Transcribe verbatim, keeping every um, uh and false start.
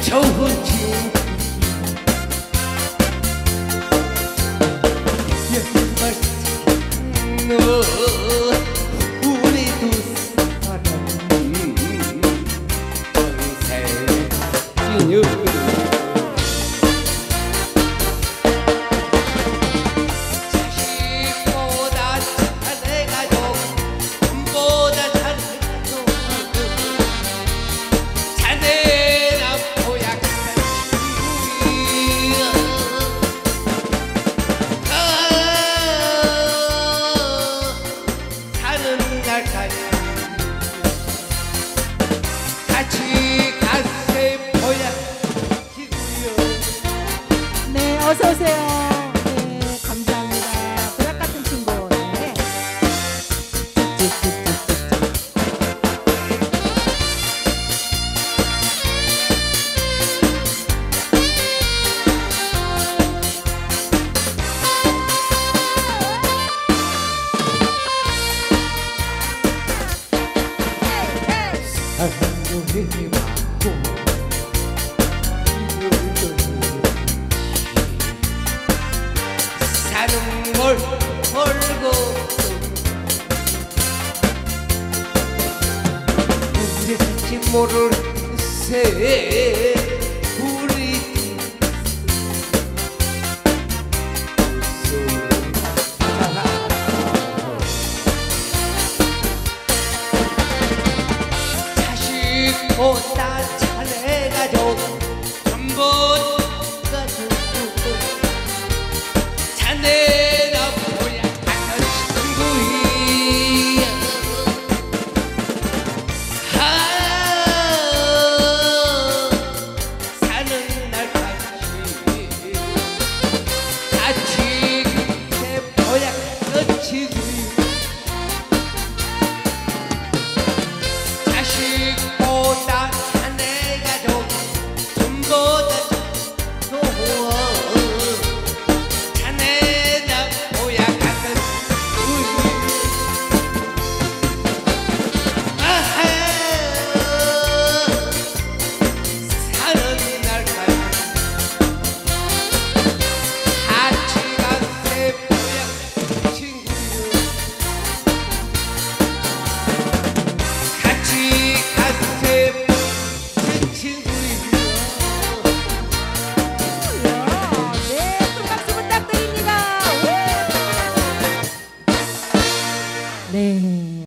좋은 친구 우리 두 사람 평생 자식보다 자네 가족 보다 자네 가족 자네나 보약같은 친구야 사는 날까지 같이 가세 보약이고요. 네, 어서 오세요. 네, 감사합니다. 보약 같은 친구. 네. 사랑을 받고 사는 걸 벌고 우리인지 모를 새 우리 자식보다 자네 가족 전부